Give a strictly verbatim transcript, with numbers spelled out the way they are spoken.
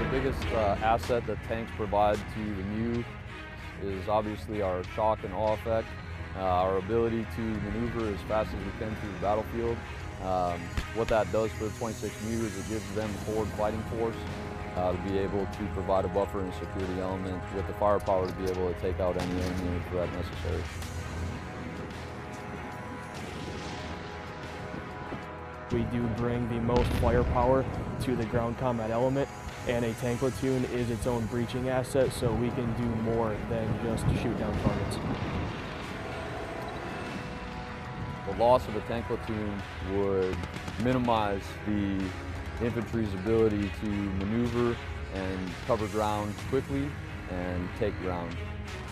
biggest uh, asset that tanks provide to the M U is obviously our shock and awe effect, uh, our ability to maneuver as fast as we can through the battlefield. Um, what that does for the twenty-sixth M U is it gives them forward fighting force uh, to be able to provide a buffer and security element with the firepower to be able to take out any enemy threat necessary. We do bring the most firepower to the ground combat element, and a tank platoon is its own breaching asset, so we can do more than just shoot down targets. The loss of a tank platoon would minimize the infantry's ability to maneuver and cover ground quickly and take ground.